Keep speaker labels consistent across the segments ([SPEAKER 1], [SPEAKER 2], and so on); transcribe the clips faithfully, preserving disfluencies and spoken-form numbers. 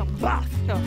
[SPEAKER 1] Baf. Zo.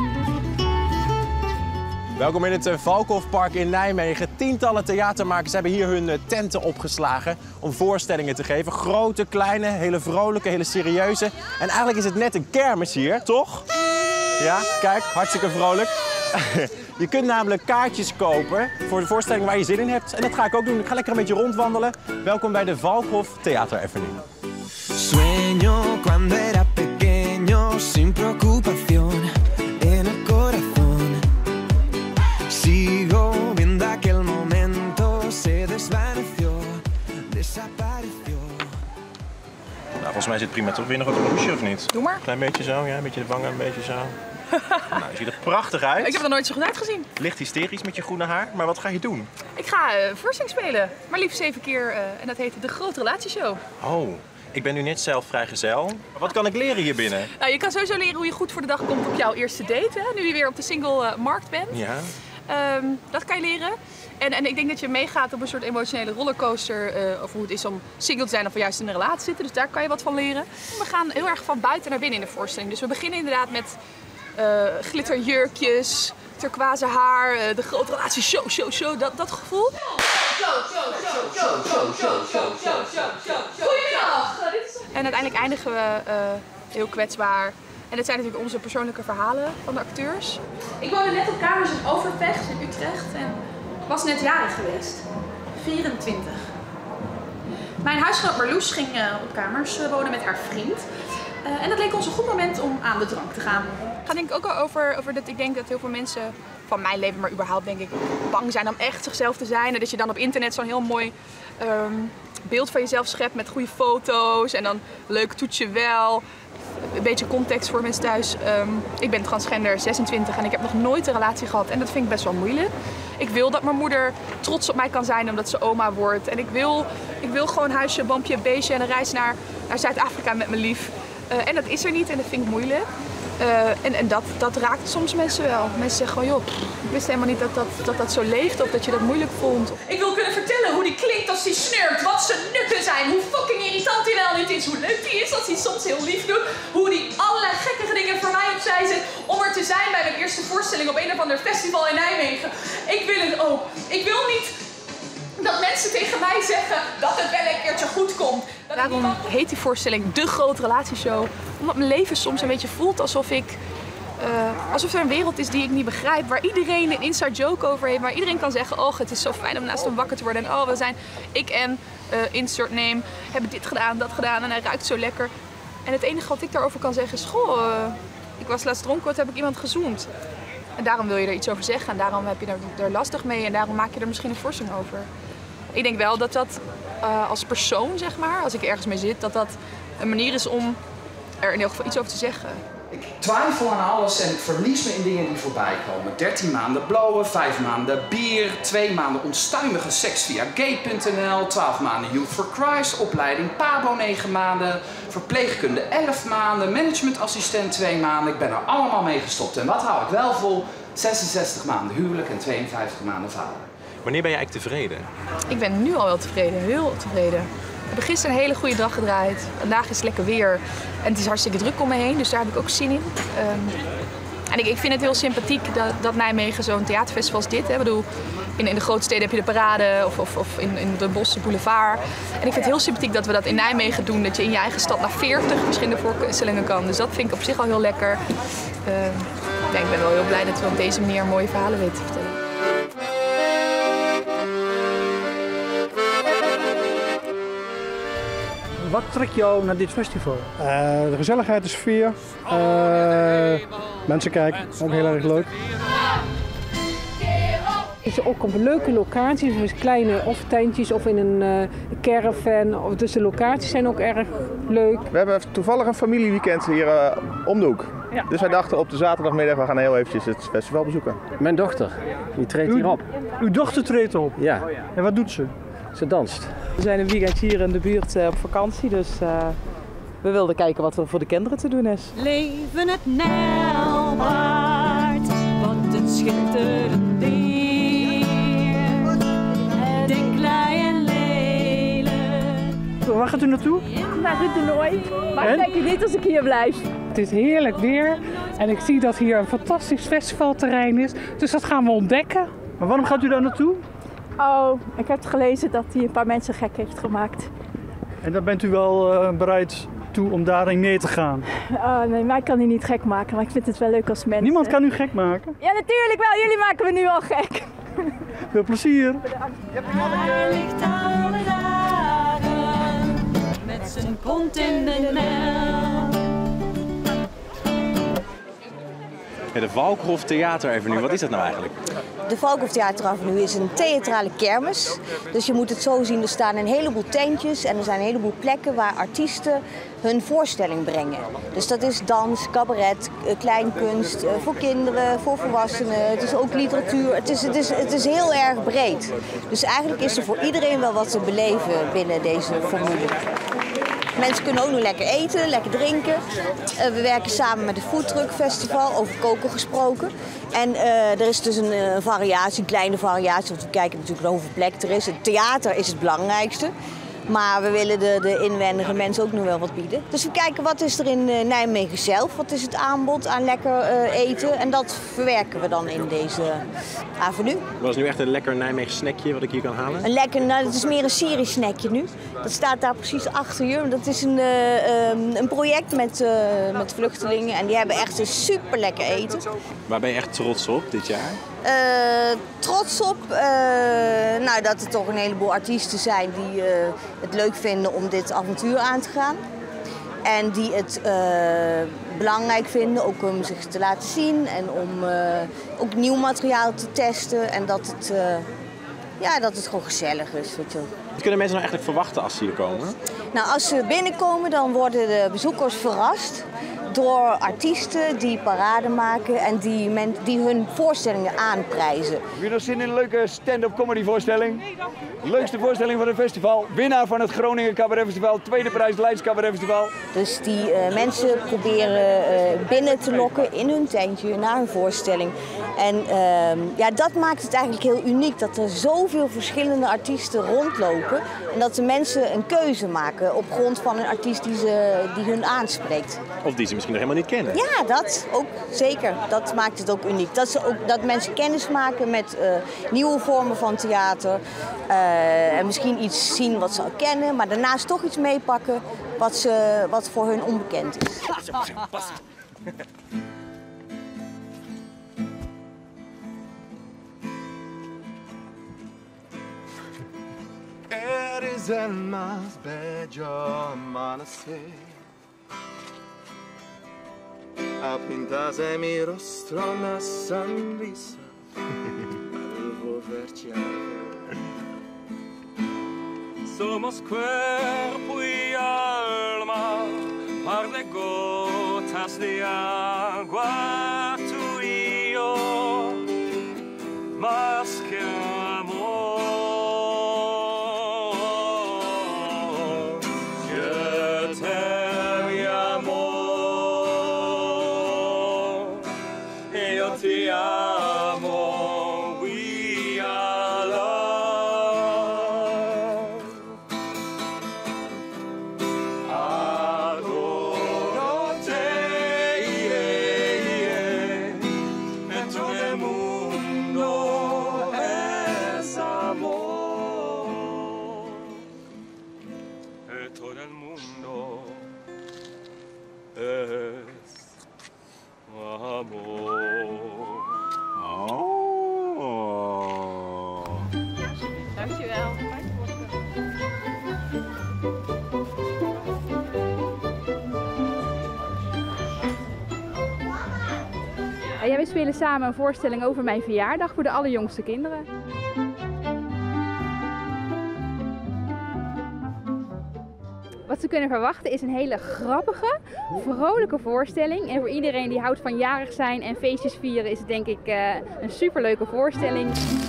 [SPEAKER 2] Welkom in het Valkhofpark in Nijmegen. Tientallen theatermakers hebben hier hun tenten opgeslagen om voorstellingen te geven. Grote, kleine, hele vrolijke, hele serieuze. En eigenlijk is het net een kermis hier, toch? Ja, kijk, hartstikke vrolijk. Je kunt namelijk kaartjes kopen voor de voorstelling waar je zin in hebt. En dat ga ik ook doen. Ik ga lekker een beetje rondwandelen. Welkom bij de Valkhof Theaterevening.
[SPEAKER 3] Sueño cuando era pequeño sin preocupación en el corazón. Sigo viendo aquel momento se desvaneció, desapareció.
[SPEAKER 2] Nou, volgens mij zit het prima toch? Weer nog wat roosje of niet?
[SPEAKER 1] Doe maar.
[SPEAKER 2] Klein beetje zo, ja, een beetje de wangen, een beetje zo. Nou, je ziet er prachtig uit.
[SPEAKER 1] Ik heb er nooit zo goed uitgezien.
[SPEAKER 2] Licht hysterisch met je groene haar, maar wat ga je doen?
[SPEAKER 1] Ik ga uh, voorstelling spelen, maar liefst zeven keer. Uh, en dat heet De Grote Relatieshow.
[SPEAKER 2] Oh, ik ben nu net zelf vrijgezel. Wat kan ik leren hier binnen?
[SPEAKER 1] Nou, je kan sowieso leren hoe je goed voor de dag komt op jouw eerste date, hè? Nu je weer op de single uh, markt bent.
[SPEAKER 2] Ja.
[SPEAKER 1] Um, dat kan je leren. En, en ik denk dat je meegaat op een soort emotionele rollercoaster uh, over hoe het is om single te zijn of juist in een relatie te zitten. Dus daar kan je wat van leren. We gaan heel erg van buiten naar binnen in de voorstelling. Dus we beginnen inderdaad met uh, glitterjurkjes, turquoise haar, uh, de grote relatie, show, show, show, dat, dat gevoel. Goedemiddag! En uiteindelijk eindigen we uh, heel kwetsbaar. En dit zijn natuurlijk onze persoonlijke verhalen van de acteurs. Ik woonde net op kamers in Overvecht in Utrecht en was net jarig geweest. vierentwintig. Mijn huisgenoot Marloes ging uh, op kamers uh, wonen met haar vriend. Uh, en dat leek ons een goed moment om aan de drank te gaan. Het gaat denk ik ook al over, over dat ik denk dat heel veel mensen van mijn leven, maar überhaupt denk ik, bang zijn om echt zichzelf te zijn. En dat je dan op internet zo'n heel mooi um, beeld van jezelf schept met goede foto's en dan leuk toets je wel. Een beetje context voor mensen thuis. Um, ik ben transgender, zesentwintig en ik heb nog nooit een relatie gehad en dat vind ik best wel moeilijk. Ik wil dat mijn moeder trots op mij kan zijn omdat ze oma wordt. En ik wil, ik wil gewoon huisje, boompje, beestje en een reis naar, naar Zuid-Afrika met mijn lief. Uh, en dat is er niet en dat vind ik moeilijk. Uh, en en dat, dat raakt soms mensen wel. Mensen zeggen gewoon, joh, ik wist helemaal niet dat dat, dat dat zo leeft of dat je dat moeilijk vond. Ik wil kunnen vertellen hoe die klinkt als hij snurkt, wat zijn nukken zijn, hoe fucking irritant hij wel niet is, hoe leuk hij is als hij soms heel lief doet, hoe hij allerlei gekkige dingen voor mij opzij zet om er te zijn bij mijn eerste voorstelling op een of ander festival in Nijmegen. Ik wil het ook. Ik wil niet dat mensen tegen mij zeggen dat het wel een keertje goed komt. Dat Daarom heet die voorstelling De Grote Relatieshow. Omdat mijn leven soms een beetje voelt alsof ik... Uh, alsof er een wereld is die ik niet begrijp. Waar iedereen een inside joke over heeft. Waar iedereen kan zeggen, oh het is zo fijn om naast hem wakker te worden. En oh we zijn, ik en uh, insert name, hebben dit gedaan, dat gedaan. En hij ruikt zo lekker. En het enige wat ik daarover kan zeggen is, goh, uh, ik was laatst dronken, wat heb ik iemand gezoend. En daarom wil je er iets over zeggen. En daarom heb je er, er lastig mee. En daarom maak je er misschien een voorstelling over. Ik denk wel dat dat uh, als persoon, zeg maar, als ik ergens mee zit, dat dat een manier is om er in elk geval iets over te zeggen.
[SPEAKER 4] Ik twijfel aan alles en ik verlies me in dingen die voorbij komen. dertien maanden blowen, vijf maanden bier, twee maanden onstuimige seks via gay punt n l, twaalf maanden Youth for Christ, opleiding Pabo negen maanden, verpleegkunde elf maanden, managementassistent twee maanden. Ik ben er allemaal mee gestopt. En wat hou ik wel vol? zesenzestig maanden huwelijk en tweeënvijftig maanden vader.
[SPEAKER 2] Wanneer ben je eigenlijk tevreden? Ik
[SPEAKER 1] ben nu al wel tevreden, heel tevreden. We hebben gisteren een hele goede dag gedraaid. Vandaag is het lekker weer. En het is hartstikke druk om me heen, dus daar heb ik ook zin in. Um, en ik, ik vind het heel sympathiek dat, dat Nijmegen zo'n theaterfestival als dit. Hè. Ik bedoel, in, in de grote steden heb je de Parade of, of, of in, in de Bosse Boulevard. En ik vind het heel sympathiek dat we dat in Nijmegen doen. Dat je in je eigen stad naar veertig verschillende voorstellingen kan. Dus dat vind ik op zich al heel lekker. Uh, ja, ik ben wel heel blij dat we op deze manier mooie verhalen weten te vertellen.
[SPEAKER 5] Wat trekt jou naar dit festival?
[SPEAKER 6] Uh, de gezelligheid, de sfeer. Uh, mensen kijken, ook heel erg leuk.
[SPEAKER 7] Het is ook op leuke locaties, dus kleine of tentjes of in een uh, caravan. Of, dus de locaties zijn ook erg leuk.
[SPEAKER 8] We hebben toevallig een familieweekend hier uh, om de hoek. Ja. Dus wij dachten op de zaterdagmiddag, we gaan heel eventjes het festival bezoeken.
[SPEAKER 9] Mijn dochter, die treedt
[SPEAKER 5] uw,
[SPEAKER 9] hier op.
[SPEAKER 5] Uw dochter treedt op?
[SPEAKER 9] Ja.
[SPEAKER 5] En wat doet ze?
[SPEAKER 9] Ze danst.
[SPEAKER 10] We zijn een weekend hier in de buurt uh, op vakantie, dus uh, we wilden kijken wat er voor de kinderen te doen is.
[SPEAKER 11] Leven het Nijlpaard, wat een schitterend dier. Denk klei en lelijk.
[SPEAKER 5] Waar gaat u naartoe?
[SPEAKER 7] Naar Ruud de Nooy, maar ik denk niet als ik hier blijf. Het is heerlijk weer
[SPEAKER 5] En ik zie dat hier een fantastisch festivalterrein is, dus dat gaan we ontdekken. Maar waarom gaat u daar naartoe?
[SPEAKER 12] Oh, ik heb gelezen dat hij een paar mensen gek heeft gemaakt.
[SPEAKER 5] En dan bent u wel uh, bereid toe om daarin mee te gaan?
[SPEAKER 12] Oh, nee, mij kan hij niet gek maken, maar ik vind het wel leuk als mensen.
[SPEAKER 5] Niemand kan u gek maken?
[SPEAKER 12] Ja, natuurlijk wel. Jullie maken me nu al gek.
[SPEAKER 5] Veel plezier.
[SPEAKER 11] Hij ligt alle dagen met zijn kont in de mel.
[SPEAKER 2] Ja, de Valkhof Theateravenue, wat is dat nou eigenlijk?
[SPEAKER 13] De Valkhof Theateravenue is een theatrale kermis. Dus je moet het zo zien, er staan een heleboel tentjes en er zijn een heleboel plekken waar artiesten hun voorstelling brengen. Dus dat is dans, cabaret, kleinkunst, voor kinderen, voor volwassenen. Het is ook literatuur, het is, het is, het is heel erg breed. Dus eigenlijk is er voor iedereen wel wat te beleven binnen deze formule. Mensen kunnen ook nog lekker eten, lekker drinken. Uh, we werken samen met het Foodtruck Festival, over koken gesproken. En uh, er is dus een uh, variatie, een kleine variatie, want we kijken natuurlijk hoeveel plek er is. Het theater is het belangrijkste. Maar we willen de, de inwendige mensen ook nog wel wat bieden. Dus we kijken wat is er in uh, Nijmegen zelf, wat is het aanbod aan lekker uh, eten. En dat verwerken we dan in deze avenue.
[SPEAKER 2] Dat is nu echt een lekker Nijmegen snackje wat ik hier kan halen?
[SPEAKER 13] Een lekker, nou dat is meer een Syrisch snackje nu. Dat staat daar precies achter je. Dat is een, uh, um, een project met, uh, met vluchtelingen en die hebben echt een super lekker eten.
[SPEAKER 2] Waar ben je echt trots op dit jaar?
[SPEAKER 13] Uh, trots op uh, nou, dat er toch een heleboel artiesten zijn die uh, het leuk vinden om dit avontuur aan te gaan. En die het uh, belangrijk vinden ook om zich te laten zien en om uh, ook nieuw materiaal te testen. En dat het, uh, ja, dat het gewoon gezellig is. Weet je.
[SPEAKER 2] Wat kunnen mensen nou eigenlijk verwachten als ze hier komen?
[SPEAKER 13] Nou, als ze binnenkomen dan worden de bezoekers verrast door artiesten die parade maken en die, men, die hun voorstellingen aanprijzen.
[SPEAKER 14] Heb je nog zin in een leuke stand-up comedy voorstelling? Leukste voorstelling van het festival. Winnaar van het Groningen Cabaret Festival. Tweede prijs Leids Cabaret Festival.
[SPEAKER 13] Dus die uh, mensen proberen uh, binnen te lokken in hun tentje naar hun voorstelling. En uh, ja, dat maakt het eigenlijk heel uniek dat er zoveel verschillende artiesten rondlopen. En dat de mensen een keuze maken op grond van een artiest die, ze, die hun aanspreekt.
[SPEAKER 2] Of die ze misschien nog helemaal niet kennen.
[SPEAKER 13] Ja, dat ook zeker. Dat maakt het ook uniek. Dat, ze ook, dat mensen kennis maken met uh, nieuwe vormen van theater. Uh, en misschien iets zien wat ze al kennen, maar daarnaast toch iets meepakken wat, ze, wat voor hun onbekend is.
[SPEAKER 3] Eres el más bello amanecer. Pintaste mi rostro una sonrisa al volverci a ver.
[SPEAKER 15] Somos cuerpo y alma, par de gotas de agua, tú y yo, más que amor. Je t'aime, mi amor, yo te amo, we are love. Adoro te, yeah, yeah. En todo el mundo es amor. En todo el mundo es amor.
[SPEAKER 2] Oh.
[SPEAKER 1] Dankjewel.
[SPEAKER 16] Ja, wij spelen samen een voorstelling over mijn verjaardag voor de allerjongste kinderen. Wat ze kunnen verwachten is een hele grappige, vrolijke voorstelling. En voor iedereen die houdt van jarig zijn en feestjes vieren is het denk ik uh, een superleuke voorstelling.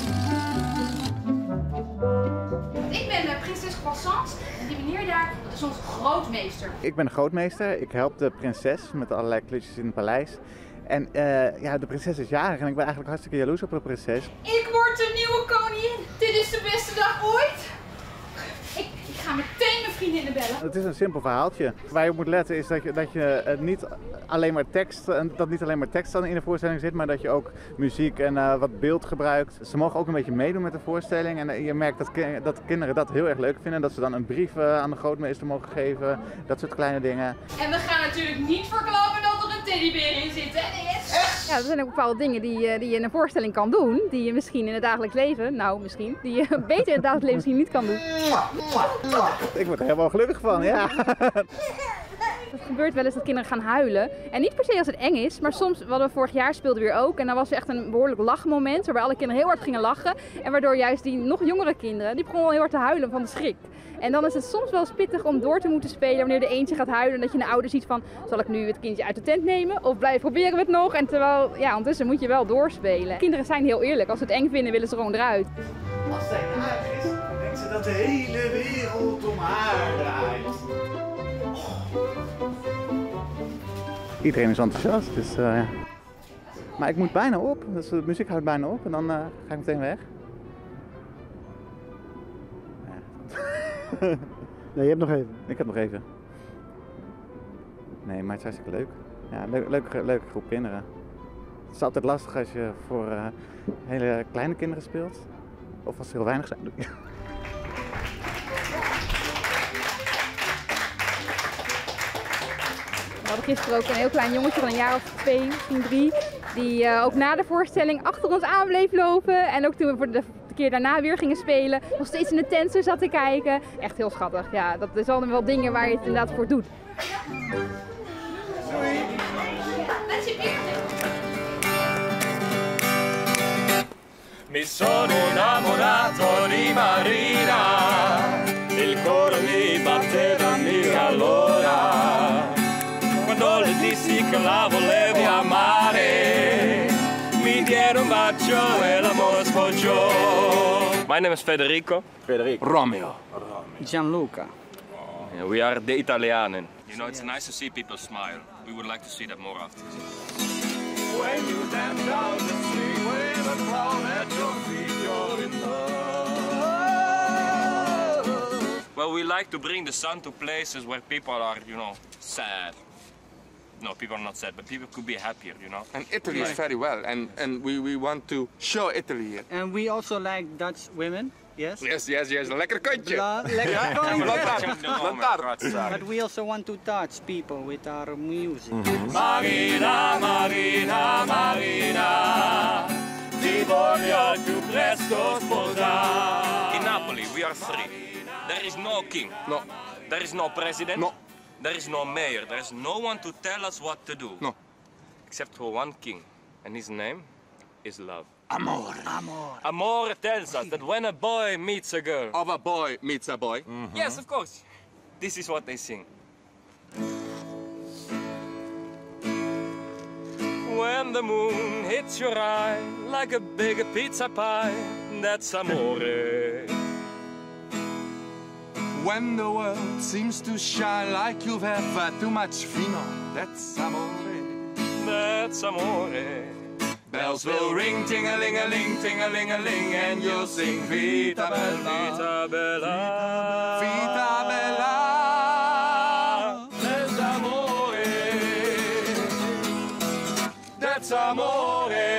[SPEAKER 1] Ik ben uh, prinses Croissant en die meneer daar, dat is onze grootmeester.
[SPEAKER 17] Ik ben de grootmeester. Ik help de prinses met allerlei klusjes in het paleis. En uh, ja, de prinses is jarig en ik ben eigenlijk hartstikke jaloers op de prinses.
[SPEAKER 1] Ik word de nieuwe koningin. Dit is de beste dag ooit. Ik, ik ga meteen mijn vrienden
[SPEAKER 16] vrienden in de bellen.
[SPEAKER 17] Het is een simpel verhaaltje. Waar je op moet letten is dat je, dat je het niet alleen maar tekst, dat niet alleen maar tekst dan in de voorstelling zit, maar dat je ook muziek en uh, wat beeld gebruikt. Ze mogen ook een beetje meedoen met de voorstelling en uh, je merkt dat, ki dat kinderen dat heel erg leuk vinden. Dat ze dan een brief uh, aan de grootmeester mogen geven, dat soort kleine dingen.
[SPEAKER 16] En we gaan natuurlijk niet verklappen dat er een teddybeer in zit, hè? Ja, er zijn ook bepaalde dingen die, die je in een voorstelling kan doen, die je misschien in het dagelijks leven, nou misschien, die je beter in het dagelijks leven misschien niet kan doen.
[SPEAKER 17] Ik word er helemaal gelukkig van, ja.
[SPEAKER 16] Het gebeurt wel eens dat kinderen gaan huilen. En niet per se als het eng is, maar soms, wat we vorig jaar speelden weer ook. En dan was er echt een behoorlijk lachmoment waarbij alle kinderen heel hard gingen lachen. En waardoor juist die nog jongere kinderen, die begonnen heel hard te huilen van de schrik. En dan is het soms wel eens pittig om door te moeten spelen wanneer de eentje gaat huilen. En dat je een ouder ziet van, zal ik nu het kindje uit de tent nemen? Of blijf proberen we het nog? En terwijl, ja, ondertussen moet je wel doorspelen. Kinderen zijn heel eerlijk. Als ze het eng vinden, willen ze gewoon eruit.
[SPEAKER 18] Als zij jarig is, dan denkt ze dat de hele wereld om haar draait.
[SPEAKER 17] Iedereen is enthousiast, dus uh, ja. Maar ik moet bijna op, dus de muziek houdt bijna op en dan uh, ga ik meteen weg.
[SPEAKER 6] Nee, je hebt nog even.
[SPEAKER 17] Ik heb nog even. Nee, maar het is hartstikke leuk. Ja, leuk, leuke, leuke groep kinderen. Het is altijd lastig als je voor uh, hele kleine kinderen speelt. Of als er heel weinig zijn.
[SPEAKER 16] We hadden gisteren ook een heel klein jongetje van een jaar of twee, misschien drie, die uh, ook na de voorstelling achter ons aan bleef lopen. En ook toen we voor de de keer daarna weer gingen spelen, nog steeds in de tent zat te kijken. Echt heel schattig. Ja, dat is altijd wel dingen waar je het inderdaad voor doet.
[SPEAKER 15] Mi sono innamorato di Marina, il cuore mi batteva mille allora, quando le dissi che la volevo amare, mi diede un bacio e l'amore sfoggiò. My name is Federico.
[SPEAKER 2] Federico.
[SPEAKER 15] Romeo.
[SPEAKER 19] Gianluca.
[SPEAKER 15] Yeah, we are the Italianen. You know, it's nice to see people smile. We would like to see that more often. When you dance down the street with a crowd at your feet, you're in love. Well, we like to bring the sun to places where people are, you know, sad. No, people are not sad, but people could be happier, you know.
[SPEAKER 3] And Italy is very well, and, and we, we want to show Italy here.
[SPEAKER 19] And we also like Dutch women, yes?
[SPEAKER 3] Yes, yes, yes, een lekker kontje.
[SPEAKER 19] Bla, lekker
[SPEAKER 3] kontje.
[SPEAKER 19] But we also want to touch people with our music.
[SPEAKER 15] Marina, Marina, Marina, ti voglio al più presto sposare. In Napoli, we are free. There is no king. No. There is no president. No. There is no mayor, there is no one to tell us what to do. No. Except for one king, and his name is love.
[SPEAKER 3] Amore. Amore.
[SPEAKER 15] Amore tells us that when a boy meets a girl...
[SPEAKER 3] Of a boy meets a boy.
[SPEAKER 15] Mm-hmm. Yes, of course. This is what they sing. When the moon hits your eye like a big pizza pie, that's amore.
[SPEAKER 3] When the world seems to shine like you've had too much vino, that's amore.
[SPEAKER 15] That's amore.
[SPEAKER 3] Bells will ring, ting-a-ling-a-ling, ting-a-ling-a-ling, and you'll sing Vita Bella,
[SPEAKER 15] Vita Bella,
[SPEAKER 3] Vita Bella.
[SPEAKER 15] That's amore. That's amore.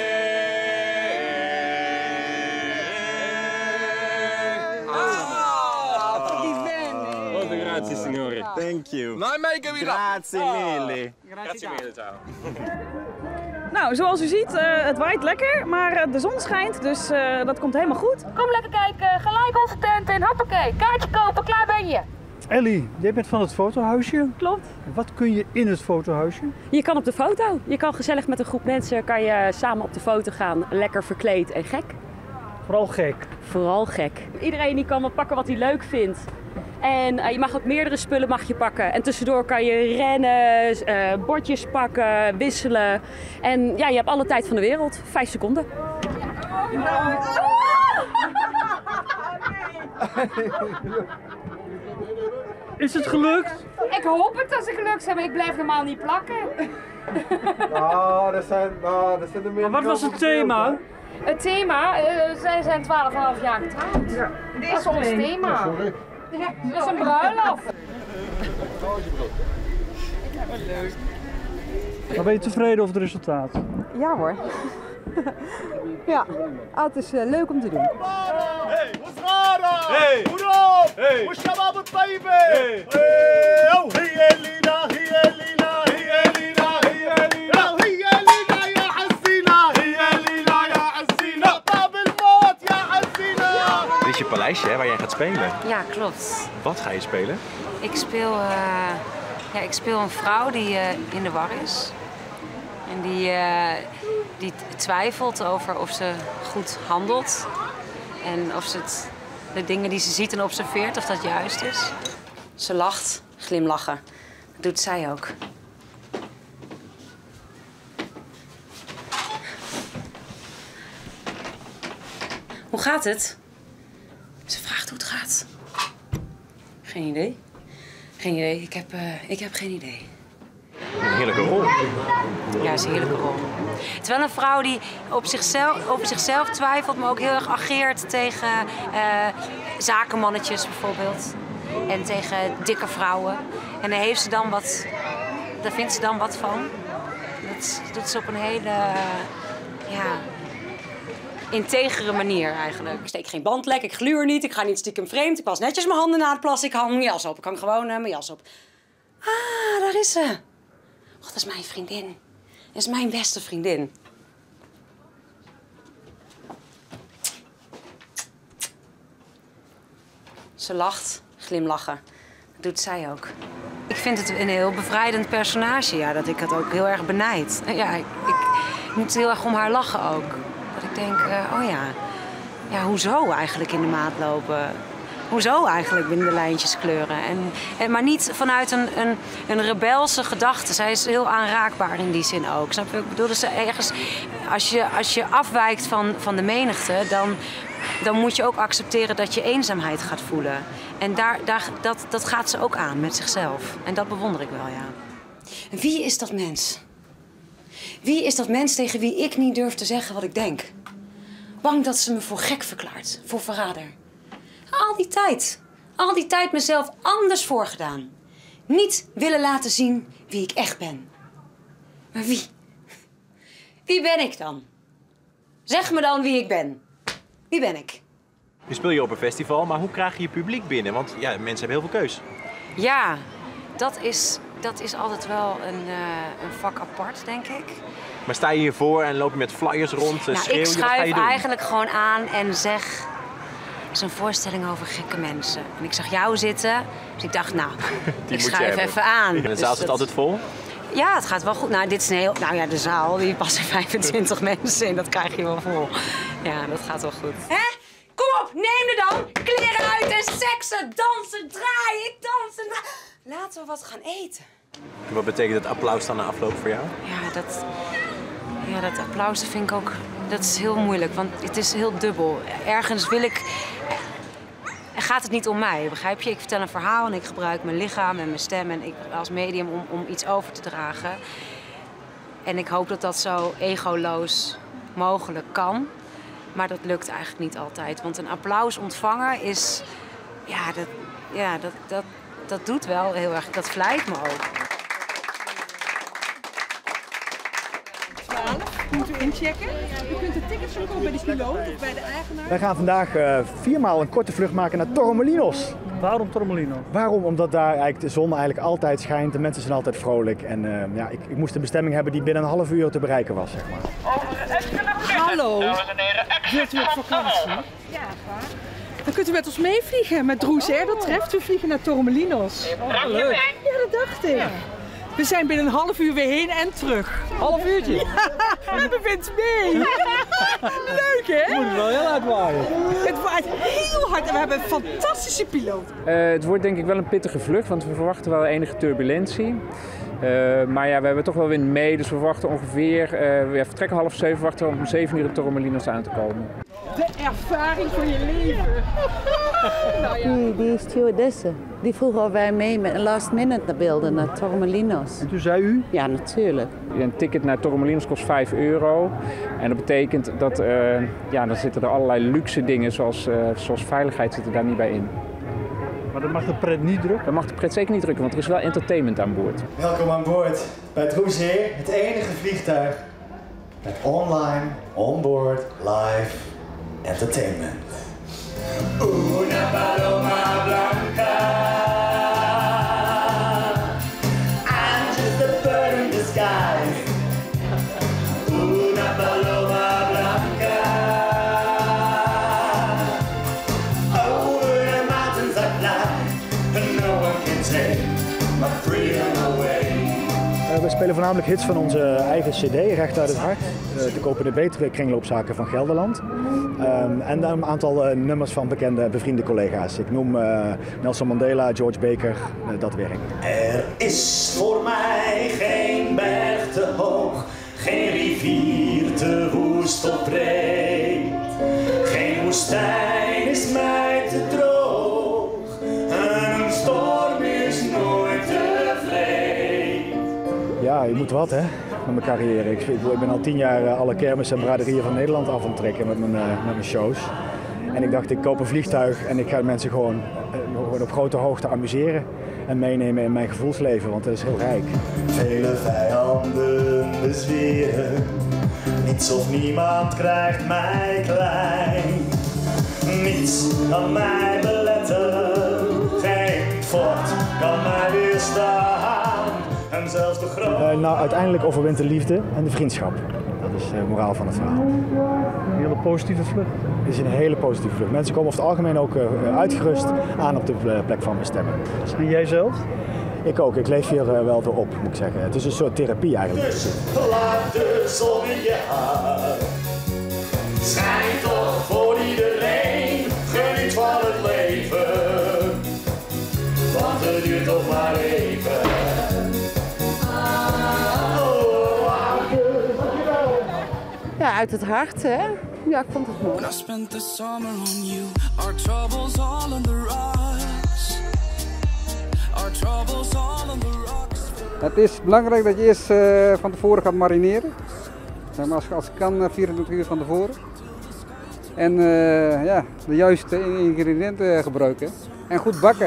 [SPEAKER 2] Grazie signore. Thank you.
[SPEAKER 3] Noi make we
[SPEAKER 2] Grazie mille.
[SPEAKER 15] Grazie mille, ciao.
[SPEAKER 20] Nou, zoals u ziet, uh, het waait lekker, maar uh, de zon schijnt, dus uh, dat komt helemaal goed.
[SPEAKER 16] Kom lekker kijken, gelijk onze tent in, hoppakee, kaartje kopen, klaar ben je.
[SPEAKER 6] Ellie, jij bent van het fotohuisje.
[SPEAKER 20] Klopt.
[SPEAKER 6] Wat kun je in het fotohuisje?
[SPEAKER 21] Je kan op de foto. Je kan gezellig met een groep mensen kan je samen op de foto gaan, lekker verkleed en gek.
[SPEAKER 6] Vooral gek.
[SPEAKER 21] Vooral gek. Iedereen die kan wat pakken wat hij leuk vindt. En uh, je mag ook meerdere spullen mag je pakken. En tussendoor kan je rennen, uh, bordjes pakken, wisselen. En ja, je hebt alle tijd van de wereld. Vijf seconden.
[SPEAKER 16] Ja.
[SPEAKER 6] Is het gelukt?
[SPEAKER 16] Ik hoop het dat ze gelukt zijn, maar ik blijf normaal niet plakken.
[SPEAKER 3] Nou, er zijn, nou, er zijn er meer.
[SPEAKER 6] Maar wat was het thema?
[SPEAKER 16] Het thema, uh, zij zijn twaalf komma vijf jaar getrouwd.
[SPEAKER 6] Ja.
[SPEAKER 16] Dat is ons thema.
[SPEAKER 3] Sorry.
[SPEAKER 16] Dat is een bruiloft.
[SPEAKER 20] Leuk.
[SPEAKER 5] Maar ben je tevreden over het resultaat?
[SPEAKER 4] Ja hoor. Ja, ah, het is uh, leuk om te doen.
[SPEAKER 18] Hey, وصغارة hey. وروب hey. والشباب الطيبة hey. hey. هي لينا هي لينا هي لينا هي لينا هي لينا يا عزينا هي لينا يا عزينا طاب الموت يا عزينا.
[SPEAKER 2] Dit is je paleisje hè, waar jij gaat spelen.
[SPEAKER 22] Ja, klopt.
[SPEAKER 2] Wat ga je spelen?
[SPEAKER 22] Ik speel, uh, ja, ik speel een vrouw die uh, in de war is. En die, uh, die twijfelt over of ze goed handelt. En of ze het, de dingen die ze ziet en observeert, of dat juist is. Ze lacht, glimlachen. Dat doet zij ook. Hoe gaat het? Ze vraagt hoe het gaat. Geen idee. Geen idee. Ik heb, uh, ik heb geen idee.
[SPEAKER 2] Een heerlijke rol.
[SPEAKER 22] Ja, is een heerlijke rol. Het is wel een vrouw die op zichzelf, over zichzelf twijfelt, maar ook heel erg ageert tegen uh, zakenmannetjes bijvoorbeeld. En tegen dikke vrouwen. En daar heeft ze dan wat, daar vindt ze dan wat van. Dat doet ze op een hele, uh, ja, integere manier eigenlijk. Ik steek geen band lek, ik gluur niet, ik ga niet stiekem vreemd. Ik was netjes mijn handen na het plassen, ik hang mijn jas op. Ik hang gewoon uh, mijn jas op. Ah, daar is ze. Och, dat is mijn vriendin. Dat is mijn beste vriendin. Ze lacht, glimlachen. Dat doet zij ook. Ik vind het een heel bevrijdend personage, ja, dat ik het ook heel erg benijd. Ja, ik, ik moet heel erg om haar lachen ook. Dat ik denk, uh, oh ja, ja, hoezo eigenlijk in de maat lopen? Hoezo eigenlijk binnen de lijntjes kleuren? En, en, maar niet vanuit een, een, een rebelse gedachte. Zij is heel aanraakbaar in die zin ook. Snap je? Ik bedoel, dus ergens, als je, als je afwijkt van, van de menigte, dan, dan moet je ook accepteren dat je eenzaamheid gaat voelen. En daar, daar, dat, dat gaat ze ook aan met zichzelf. En dat bewonder ik wel, ja. En wie is dat mens? Wie is dat mens tegen wie ik niet durf te zeggen wat ik denk? Bang dat ze me voor gek verklaart, voor verrader. Al die tijd, al die tijd mezelf anders voorgedaan. Niet willen laten zien wie ik echt ben. Maar wie? Wie ben ik dan? Zeg me dan wie ik ben. Wie ben ik?
[SPEAKER 2] Je speelt hier op een festival, maar hoe krijg je je publiek binnen? Want ja, mensen hebben heel veel keus.
[SPEAKER 22] Ja, dat is, dat is altijd wel een, uh, een vak apart, denk ik.
[SPEAKER 2] Maar sta je hiervoor en loop je met flyers rond, nou, schreeuw je, wat ga je doen?
[SPEAKER 22] Ik schuif eigenlijk gewoon aan en zeg... Het is een voorstelling over gekke mensen. En ik zag jou zitten, dus ik dacht, nou, ik schuif even aan.
[SPEAKER 2] En de zaal
[SPEAKER 22] dus
[SPEAKER 2] zit
[SPEAKER 22] dat...
[SPEAKER 2] altijd vol?
[SPEAKER 22] Ja, het gaat wel goed. Nou, dit is een heel... nou ja, de zaal, die passen vijfentwintig mensen in. Dat krijg je wel vol. Ja, dat gaat wel goed. Hè? Kom op, neem er dan! Kleren uit en seksen, dansen, draaien, dansen. Draaien. Laten we wat gaan eten.
[SPEAKER 2] En wat betekent het applaus dan na afloop voor jou?
[SPEAKER 22] Ja, dat... Ja, dat applaus dat vind ik ook... Dat is heel moeilijk, want het is heel dubbel. Ergens wil ik... Gaat het niet om mij, begrijp je? Ik vertel een verhaal en ik gebruik mijn lichaam en mijn stem en ik, als medium om, om iets over te dragen. En ik hoop dat dat zo egoloos mogelijk kan. Maar dat lukt eigenlijk niet altijd. Want een applaus ontvangen is... Ja, dat, ja, dat, dat, dat doet wel heel erg... Dat vlijt me ook.
[SPEAKER 23] Moet u inchecken. U kunt de tickets kopen bij de piloot of bij de eigenaar.
[SPEAKER 6] Wij gaan vandaag uh, viermaal een korte vlucht maken naar Torremolinos.
[SPEAKER 5] Waarom Torremolinos?
[SPEAKER 6] Waarom? Omdat daar eigenlijk de zon eigenlijk altijd schijnt. De mensen zijn altijd vrolijk. En uh, ja, ik, ik moest een bestemming hebben die binnen een half uur te bereiken was, zeg maar.
[SPEAKER 23] Hallo. Wilt u op vakantie? Ja, waar? Dan kunt u met ons meevliegen. Met Droes Air, dat treft. We vliegen naar Torremolinos. Oh, leuk. Ja, dat dacht ik. Ja. We zijn binnen een half uur weer heen en terug.
[SPEAKER 5] Half uurtje?
[SPEAKER 23] Ja, en we vindt mee. Leuk, hè?
[SPEAKER 5] Moet het wel heel hard waaien.
[SPEAKER 23] Het waait heel hard en we hebben een fantastische piloot.
[SPEAKER 24] Uh, het wordt denk ik wel een pittige vlucht, want we verwachten wel enige turbulentie. Uh, maar ja, we hebben toch wel wind mee, dus we verwachten ongeveer, uh, we vertrekken half zeven, verwachten om zeven uur in Torremolinos aan te komen.
[SPEAKER 23] De ervaring van je leven.
[SPEAKER 25] Nou ja. die, die stewardessen, die vroegen of wij mee met een last minute beelden naar Torremolinos.
[SPEAKER 5] En toen zei u?
[SPEAKER 25] Ja, natuurlijk.
[SPEAKER 24] Een ticket naar Torremolinos kost vijf euro. En dat betekent dat, uh, ja, dan zitten er allerlei luxe dingen, zoals, uh, zoals veiligheid zit er daar niet bij in. Maar dat mag de pret niet drukken? Dat mag de pret zeker niet drukken, want er is wel entertainment aan boord.
[SPEAKER 6] Welkom aan boord bij Droezeer, het enige vliegtuig met online, onboard, live entertainment.
[SPEAKER 18] Una paloma blanca, I'm just a bird in the sky. Una paloma blanca, over the mountains I fly, and no one can take my freedom away.
[SPEAKER 6] Uh, we spelen voornamelijk hits van onze eigen cd, Recht uit het Hart. Uh, te kopen de betere kringloopzaken van Gelderland. Um, en een aantal uh, nummers van bekende, bevriende collega's. Ik noem uh, Nelson Mandela, George Baker, uh, dat werk.
[SPEAKER 18] Er is voor mij geen berg te hoog, geen rivier te woest of breed. Geen woestijn is mij te droog, en een storm is nooit tevreden.
[SPEAKER 6] Ja, je moet wat hè, met mijn carrière. Ik, ik ben al tien jaar uh, alle kermissen en braderieën van Nederland af aan het trekken met mijn, uh, met mijn shows. En ik dacht, ik koop een vliegtuig en ik ga mensen gewoon, uh, gewoon op grote hoogte amuseren en meenemen in mijn gevoelsleven, want dat is heel rijk.
[SPEAKER 18] Vele vijanden bezweren, niets of niemand krijgt mij klein. Niets kan mij beletten, geen fort kan mij weerstaan. En zelfs de grote...
[SPEAKER 6] Uh, nou, uiteindelijk overwint de liefde en de vriendschap. Dat is de moraal van het verhaal.
[SPEAKER 5] Een hele positieve vlucht.
[SPEAKER 6] Het is een hele positieve vlucht. Mensen komen over het algemeen ook uh, uitgerust aan op de plek van bestemming.
[SPEAKER 5] En jij zelf?
[SPEAKER 6] Ik ook. Ik leef hier uh, wel door op, moet ik zeggen. Het is een soort therapie eigenlijk.
[SPEAKER 18] Dus laat de zon in je haar. Schijnt toch voor iedereen. Geniet van het leven. Want het duurt toch maar even.
[SPEAKER 25] Ja, uit het hart, hè? Ja, ik vond het mooi.
[SPEAKER 7] I spent the summer on you. Our troubles all on the rocks. Our troubles all on the rocks.
[SPEAKER 8] Het is belangrijk dat je eerst uh, van tevoren gaat marineren. Zeg maar als, als het kan, uh, vierentwintig uur van tevoren. En uh, ja, de juiste ingrediënten gebruiken. En goed bakken.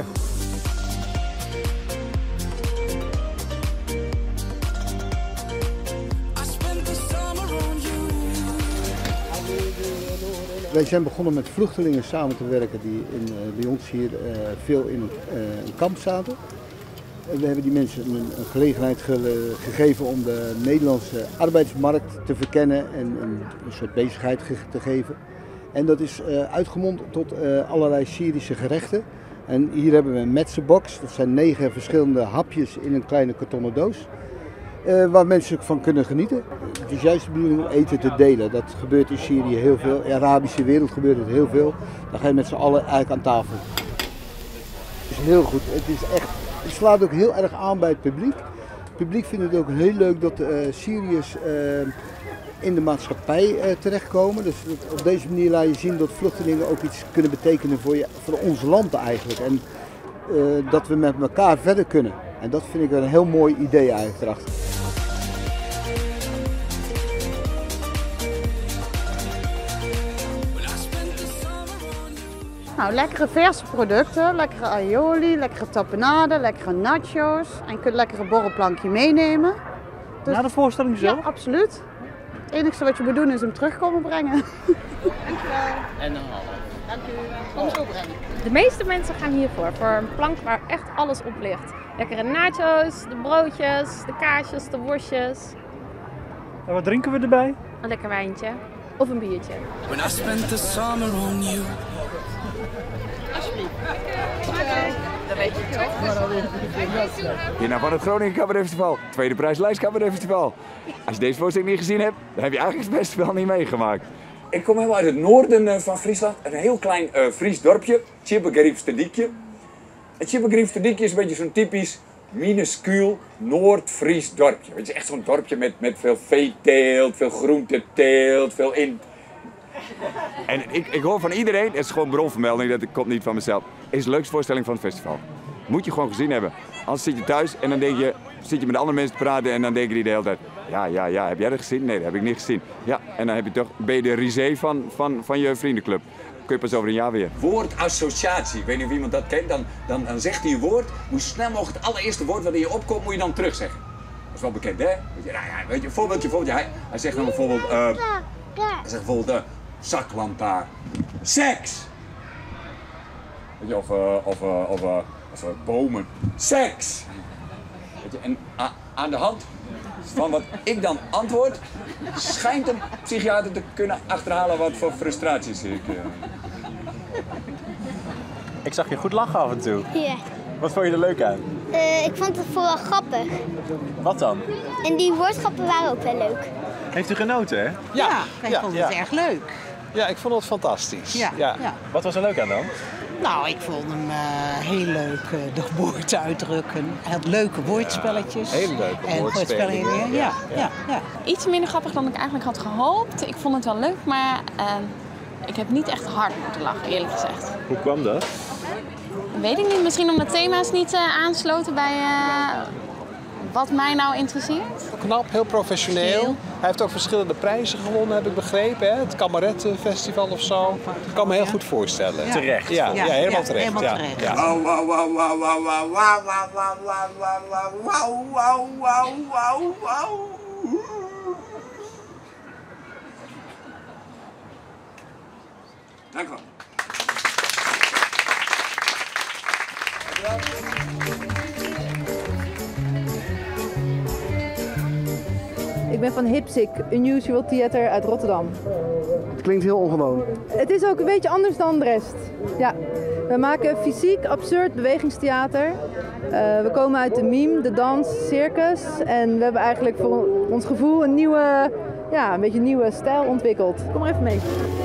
[SPEAKER 9] Wij zijn begonnen met vluchtelingen samen te werken die in, uh, bij ons hier uh, veel in een, uh, een kamp zaten. En we hebben die mensen een, een gelegenheid ge gegeven om de Nederlandse arbeidsmarkt te verkennen en een, een soort bezigheid ge te geven. En dat is uh, uitgemond tot uh, allerlei Syrische gerechten. En hier hebben we een metzenbox, dat zijn negen verschillende hapjes in een kleine kartonnen doos. Uh, waar mensen van kunnen genieten. Het is juist de bedoeling om eten te delen. Dat gebeurt in Syrië heel veel. In de Arabische wereld gebeurt het heel veel. Dan ga je met z'n allen eigenlijk aan tafel. Het is heel goed. Het, is echt, het slaat ook heel erg aan bij het publiek. Het publiek vindt het ook heel leuk dat uh, Syriërs uh, in de maatschappij uh, terechtkomen. Dus op deze manier laat je zien dat vluchtelingen ook iets kunnen betekenen voor, je, voor ons land eigenlijk. En uh, dat we met elkaar verder kunnen. En dat vind ik een heel mooi idee eigenlijk erachter.
[SPEAKER 25] Nou, lekkere verse producten, lekkere aioli, lekkere tapenade, lekkere nachos. En je kunt lekkere borrelplankje meenemen. Dus,
[SPEAKER 5] na de voorstelling zelf?
[SPEAKER 25] Ja, absoluut. Het enige wat je moet doen is hem terugkomen brengen. Dankjewel.
[SPEAKER 19] En een half.
[SPEAKER 25] Dank u. Kom zo brengen.
[SPEAKER 10] De meeste mensen gaan hiervoor, voor een plank waar echt alles op ligt. Lekkere nachos, de broodjes, de kaasjes, de worstjes.
[SPEAKER 5] En wat drinken we erbij?
[SPEAKER 10] Een lekker wijntje of een biertje.
[SPEAKER 7] When I spent the summer on you.
[SPEAKER 10] Alsjeblieft. Dat weet je toch?
[SPEAKER 14] Winnaar van het Groningen Cabaret Festival. Tweede prijs Leiden Cabaret Festival. Als je deze voorstelling niet gezien hebt, dan heb je eigenlijk het festival niet meegemaakt.
[SPEAKER 12] Ik kom helemaal uit het noorden van Friesland. Een heel klein uh, Fries dorpje. Tjibbegriefstedikje. Het Tjibbegriefstedikje is een beetje zo'n typisch minuscuul Noord-Fries dorpje. Het is echt zo'n dorpje met, met veel veeteelt, veel groenteteelt, veel in...
[SPEAKER 14] En ik, ik hoor van iedereen, het is gewoon bronvermelding, dat komt niet van mezelf. Is de leukste voorstelling van het festival. Moet je gewoon gezien hebben. Anders zit je thuis en dan denk je, zit je met andere mensen te praten en dan denken die de hele tijd...
[SPEAKER 12] Ja, ja, ja. Heb jij dat gezien? Nee, dat heb ik niet gezien. Ja, en dan heb je toch, ben je de risé van, van, van je vriendenclub. Kun je pas over een jaar weer. Woordassociatie. Ik weet niet of iemand dat kent. Dan, dan, dan zegt hij een woord. Moet je snel mogelijk het allereerste woord wat in je opkomt, moet je dan terugzeggen. Dat is wel bekend, hè? Weet je, nou ja, weet je, een voorbeeldje, voorbeeldje. Hij, hij zegt dan bijvoorbeeld... Uh, hij zegt bijvoorbeeld... Uh, zaklantaarn. Seks! Weet je, of, uh, of, uh, of, uh, of uh, bomen. Seks! Weet je, en uh, aan de hand van wat ik dan antwoord, schijnt een psychiater te kunnen achterhalen wat voor frustraties ik... Uh...
[SPEAKER 2] Ik zag je goed lachen af en toe.
[SPEAKER 1] Ja.
[SPEAKER 2] Wat vond je er leuk aan?
[SPEAKER 1] Uh, ik vond het vooral grappig.
[SPEAKER 2] Wat dan?
[SPEAKER 1] En die woordgrappen waren ook wel leuk.
[SPEAKER 2] Heeft u genoten, hè?
[SPEAKER 11] Ja, ja ik ja, vond het ja. erg leuk.
[SPEAKER 13] Ja, ik vond het fantastisch.
[SPEAKER 11] Ja.
[SPEAKER 13] Ja.
[SPEAKER 11] Ja.
[SPEAKER 2] Wat was er leuk aan dan?
[SPEAKER 11] Nou, ik vond hem uh, heel leuk, uh, de geboorte uitdrukken. Hij had leuke woordspelletjes.
[SPEAKER 13] Ja, hele leuke
[SPEAKER 11] en
[SPEAKER 13] woordspelingen.
[SPEAKER 11] Ja, ja, ja. Ja.
[SPEAKER 15] Iets minder grappig dan ik eigenlijk had gehoopt. Ik vond het wel leuk, maar uh, ik heb niet echt hard moeten lachen, eerlijk gezegd.
[SPEAKER 2] Hoe kwam dat?
[SPEAKER 15] Weet ik niet. Misschien omdat de thema's niet uh, aansloten bij uh, wat mij nou interesseert.
[SPEAKER 13] Knap, heel professioneel. Heel. Hij heeft ook verschillende prijzen gewonnen, heb ik begrepen. Hè? Het Kameretfestival of zo. Ik kan me heel goed voorstellen.
[SPEAKER 2] Ja. Terecht.
[SPEAKER 13] Ja, ja, ja, helemaal
[SPEAKER 11] ja,
[SPEAKER 13] terecht.
[SPEAKER 11] Helemaal
[SPEAKER 13] ja.
[SPEAKER 11] terecht.
[SPEAKER 13] Ja.
[SPEAKER 18] Wauw, wauw, wauw, wauw, wauw, wauw, wauw, wauw, wauw, wauw, wauw, wauw, wauw. Dank u wel.
[SPEAKER 4] Ik ben van Hipsic, Unusual Theater uit Rotterdam.
[SPEAKER 17] Het klinkt heel ongewoon.
[SPEAKER 4] Het is ook een beetje anders dan de rest. Ja. We maken fysiek absurd bewegingstheater. Uh, we komen uit de mime, de dans, circus. En we hebben eigenlijk voor ons gevoel een nieuwe, ja, een beetje een nieuwe stijl ontwikkeld. Kom maar even mee.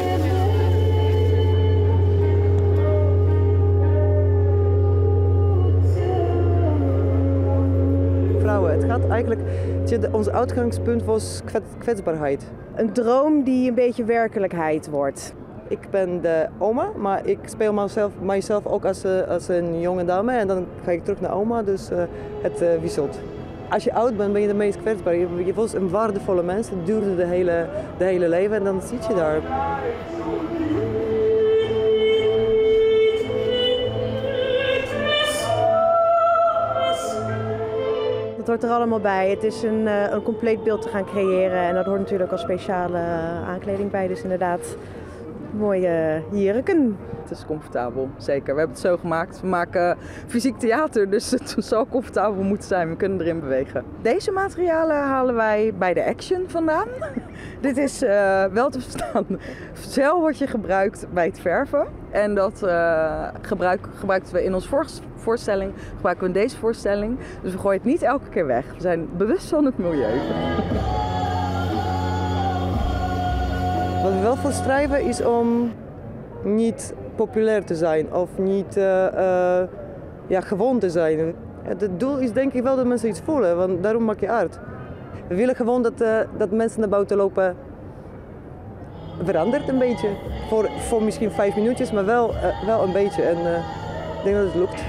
[SPEAKER 26] Het gaat eigenlijk, ons uitgangspunt was kwetsbaarheid. Een droom die een beetje werkelijkheid wordt. Ik ben de oma, maar ik speel mezelf, mijzelf ook als, als een jonge dame en dan ga ik terug naar oma, dus uh, het uh, wisselt. Als je oud bent, ben je de meest kwetsbaar. Je, je was een waardevolle mens, het duurde de hele, de hele leven en dan zit je daar. Dat hoort er allemaal bij. Het is een, uh, een compleet beeld te gaan creëren en dat hoort natuurlijk al speciale uh, aankleding bij. Dus inderdaad, mooie jurken.
[SPEAKER 27] Het is comfortabel, zeker. We hebben het zo gemaakt. We maken fysiek theater, dus het zal comfortabel moeten zijn. We kunnen erin bewegen. Deze materialen halen wij bij de Action vandaan. Dit is uh, wel te verstaan. Zeil wordt je gebruikt bij het verven. En dat uh, gebruik, gebruikten we in onze voor, voorstelling. Gebruiken we in deze voorstelling. Dus we gooien het niet elke keer weg. We zijn bewust van het milieu.
[SPEAKER 26] Wat we wel voor strijven is om niet populair te zijn of niet uh, uh, ja, gewoon te zijn. Het doel is denk ik wel dat mensen iets voelen, want daarom maak je art. We willen gewoon dat, uh, dat mensen naar buiten lopen verandert een beetje. Voor, voor misschien vijf minuutjes, maar wel, uh, wel een beetje. En uh, ik denk dat het lukt.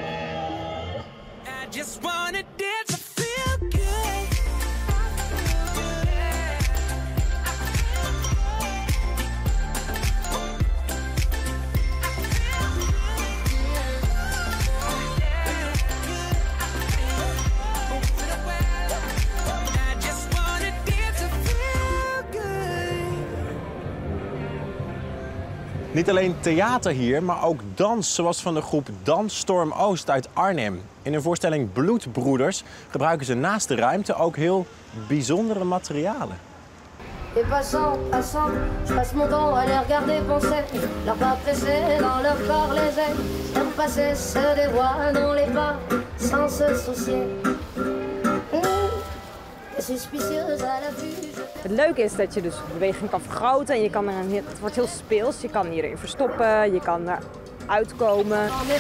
[SPEAKER 2] Niet alleen theater hier, maar ook dans, zoals van de groep Dans Storm Oost uit Arnhem. In hun voorstelling Bloedbroeders gebruiken ze naast de ruimte ook heel bijzondere materialen.
[SPEAKER 28] Et passant, passant, je passe mon temps à les regarder penser. Leurs pas pressés dans leur corps les ailes. Leur passé se dévoile dans les pas, sans se soucier. Suspicieuse à la vue.
[SPEAKER 29] Het leuke is dat je dus beweging kan vergroten en je kan er een, het wordt heel speels. Je kan hierin verstoppen, je kan eruit komen.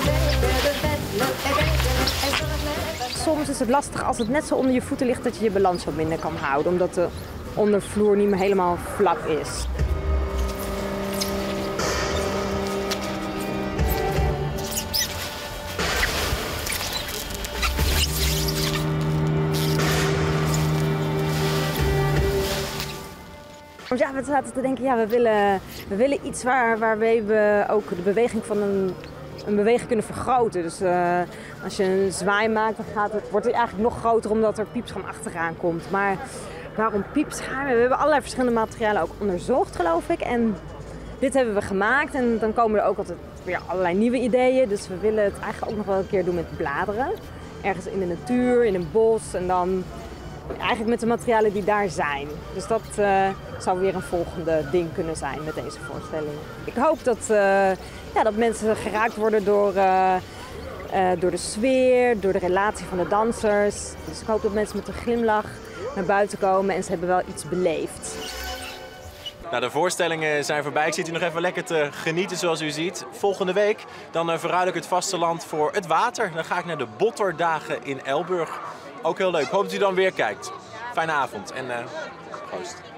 [SPEAKER 29] Soms is het lastig als het net zo onder je voeten ligt dat je je balans wat minder kan houden. Omdat de ondervloer niet meer helemaal vlak is. Ja, we zaten te denken, ja, we willen, we willen iets waar, waarmee we ook de beweging van een, een beweging kunnen vergroten. Dus uh, als je een zwaai maakt, dan gaat het, wordt het eigenlijk nog groter omdat er piepschuim achteraan komt. Maar waarom piepschuim? We hebben allerlei verschillende materialen ook onderzocht, geloof ik. En dit hebben we gemaakt en dan komen er ook altijd weer allerlei nieuwe ideeën. Dus we willen het eigenlijk ook nog wel een keer doen met bladeren. Ergens in de natuur, in een bos en dan eigenlijk met de materialen die daar zijn. Dus dat uh, zou weer een volgende ding kunnen zijn met deze voorstelling. Ik hoop dat, uh, ja, dat mensen geraakt worden door, uh, uh, door de sfeer, door de relatie van de dansers. Dus ik hoop dat mensen met een glimlach naar buiten komen en ze hebben wel iets beleefd.
[SPEAKER 2] Nou, de voorstellingen zijn voorbij. Ik zit hier nog even lekker te genieten zoals u ziet. Volgende week dan uh, verruil ik het vasteland voor het water. Dan ga ik naar de Botterdagen in Elburg. Ook heel leuk. Hoop dat u dan weer kijkt. Fijne avond en uh, proost.